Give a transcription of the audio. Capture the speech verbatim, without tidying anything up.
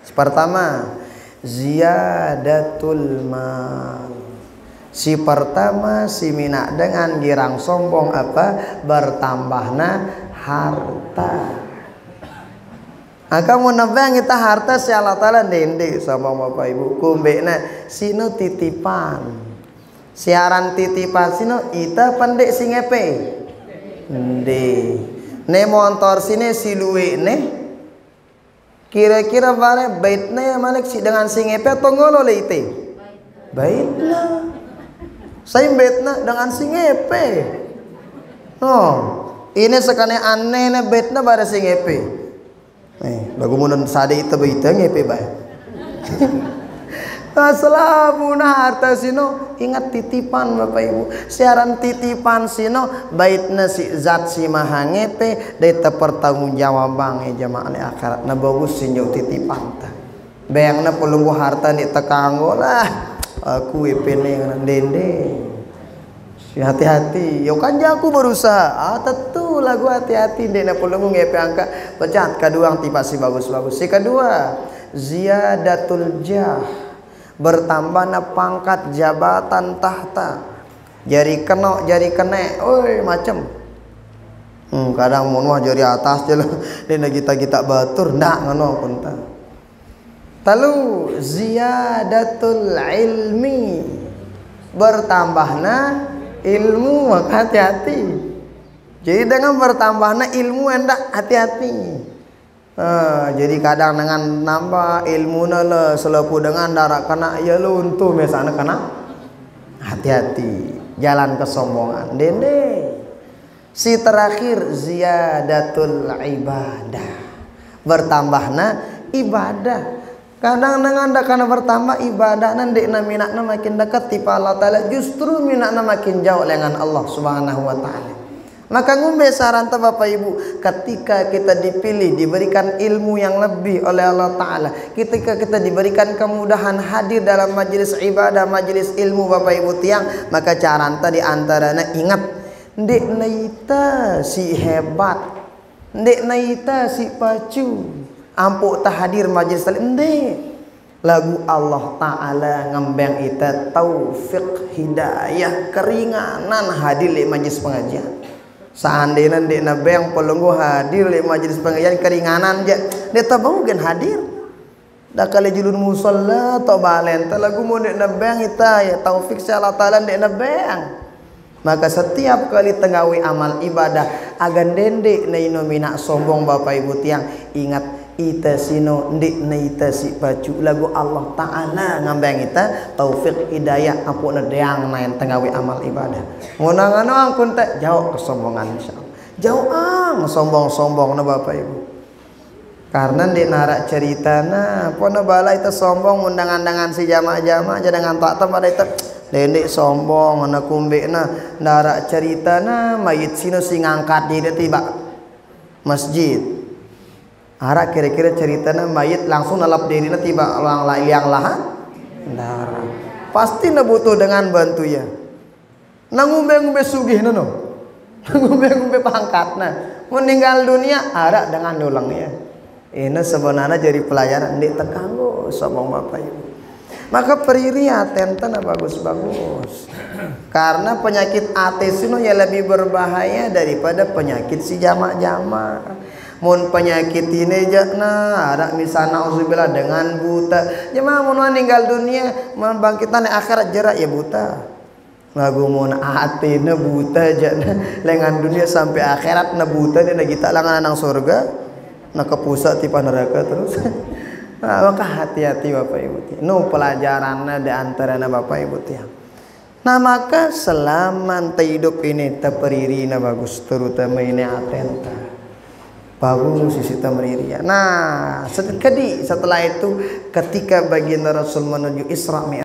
Pertama, ziyadatul mal. Si pertama si mina dengan girang sombong apa? Bertambahna harta. Kamu nabang kita harta si Allah Ta'ala dende sama bapak ibu kumbekna sino titipan. Siaran titipan sino ita pendek singepe. Nde. Ne motor sini si luwe ne. Kira-kira bare baitna ya malik si dengan singepe tonggolo le ite. Baitna. Saya baitna dengan singepe. Oh, ini sekane aneh na baitna bare singepe. Eh, lagu mun sade itu baita ngepe bae. Aslamuna harta sino ingat titipan Bapak Ibu. Siaran titipan sino baitna si zat si maha ngepe dai pertanggungjawabang e jamaah di akhirat na bagus sinyo titipan ta. Bayangna pelunggu harta ni tekanggo lah. Aku epene ngana dende. Hati-hati, yo kan aku berusaha. Ah tentu lagu hati-hati dek na pelunggu ngepe angka pecat kedua tiba si bagus-bagus. Si kedua, ziyadatul jah. Bertambahna pangkat jabatan tahta. Jari kena, jari kene, oi macam. Hmm, kadang mun mah jari atas je lah. Dena kita-kita batur ndak ngono pun ta. Lalu ziyadatul ilmi. Bertambahna ilmu, maka hati-hati. Jadi dengan bertambahnya ilmu hendak hati-hati. Uh, jadi kadang dengan nambah ilmu nala selepu dengan darah kena ya luntur misalnya kena hati-hati. Jalan kesombongan. Dende. Si terakhir ziyadatul ibadah. Bertambahnya ibadah. Kadang dengan dah karena bertambah ibadah nanti na minatna makin dekat tipa Allah Ta'ala, justru minatna makin jauh dengan Allah Subhanahu wa Ta'ala. Maka ngumbe saran ta Bapak Ibu, ketika kita dipilih diberikan ilmu yang lebih oleh Allah Ta'ala, ketika kita diberikan kemudahan hadir dalam majelis ibadah, majelis ilmu Bapak Ibu tiang, maka caranta di antaranya ingat ndek naita si hebat, ndek naita si pacu. Ampuk tak hadir majlis salim ende lagu Allah Ta'ala ngembang ita taufik hidayah keringanan hadir di majlis pengajian. Seandainya ndek nabeng pelunggu hadir di majlis pengajian keringanan je dia tak mungkin hadir. Dah kali julun musalla to balen ta lagu mo ndek nabeng ita ya taufik si Allah Ta'ala ndek nabeng. Maka setiap kali tengawi amal ibadah agan dende na inomina sombong Bapak Ibu tiang ingat ita sino ndik na ita si pacu lagu Allah Ta'ala ngambang ita taufik hidayah ampun deang nain tengawi amal ibadah ngunang anu angkun tak jauh kesombongan insyaallah jauh ang sombong-sombong na Bapak Ibu karena ndik narak cerita na pona bala ita sombong undangan-undangan si jamaah-jamaah jangan tak tempat ita dendek sombong na kumbe na narak cerita na mayit sino si ngangkat diri tiba masjid. Ara kira-kira ceritanya mayit langsung nalap diri na tiba lang liang lahan darah. Pasti na butuh dengan bantu ya. Nangumbe-ngumbe sugih no. Nangumbe-ngumbe pangkat na. Meninggal dunia ara dengan nulangnya. Ini sebenarnya jadi pelajaran di tekanggo sombong Bapak Ibu. Maka periri atenten bagus-bagus. Karena penyakit ateis itu ya lebih berbahaya daripada penyakit si jamak-jamak. Mun penyakit ini jatna ada misalnya auzubillah dengan buta jemaah mun meninggal dunia membangkitan di akhirat jerak ya buta lagu mun atina buta jatna lengan dunia sampai akhirat na buta dia kita langan nang surga na kepusat tipa neraka terus. Nah, maka hati-hati Bapak Ibu nu pelajaranna di antarana Bapak Ibu tiang. Nah maka selama hidup ini teperiri na bagus terutama ini atenta bagus sisi tamriria. Nah, setelah itu ketika baginda Rasul menuju Isra Mi'raj